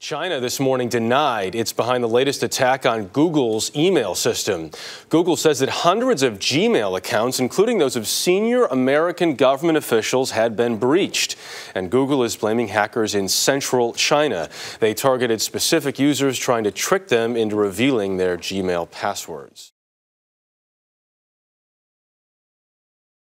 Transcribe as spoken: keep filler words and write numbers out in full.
China this morning denied it's behind the latest attack on Google's email system. Google says that hundreds of Gmail accounts, including those of senior American government officials, had been breached. And Google is blaming hackers in central China. They targeted specific users, trying to trick them into revealing their Gmail passwords.